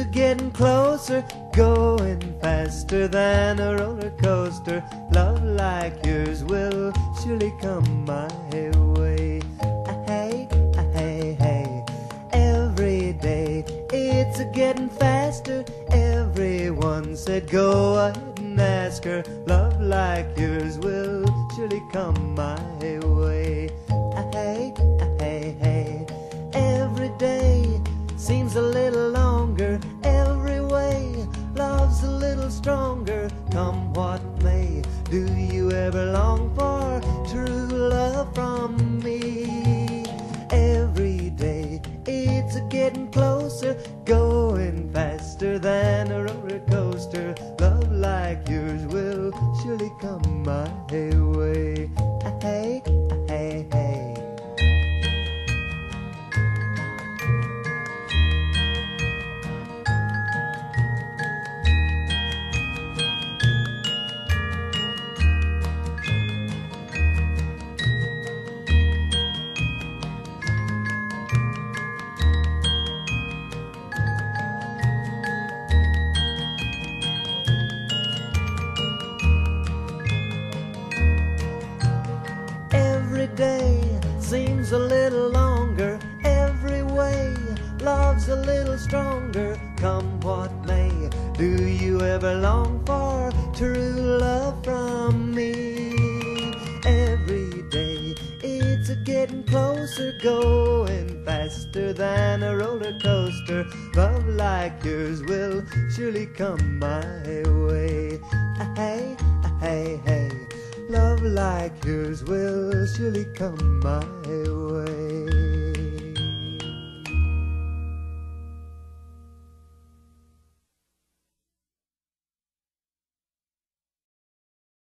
a getting closer, going faster than a roller coaster. Love like yours will surely come my way. Hey, hey, hey. Every day it's a getting faster. Everyone said go ahead and ask her. Love like yours will surely come my way. Hey, hey, hey. Every day seems a little longer. Every way love's a little stronger. Come what may, do you ever long for true love from me? Every day it's a getting closer, going faster than a roller coaster. Love like yours will surely come my way. Hey, hey, hey. Every day seems a little longer. Every way love's a little stronger. Come what may, do you ever long for true love from me? Every day it's a getting closer, going faster than a roller coaster. Love like yours will surely come my way. Hey, hey, hey. Love like yours will surely come my way.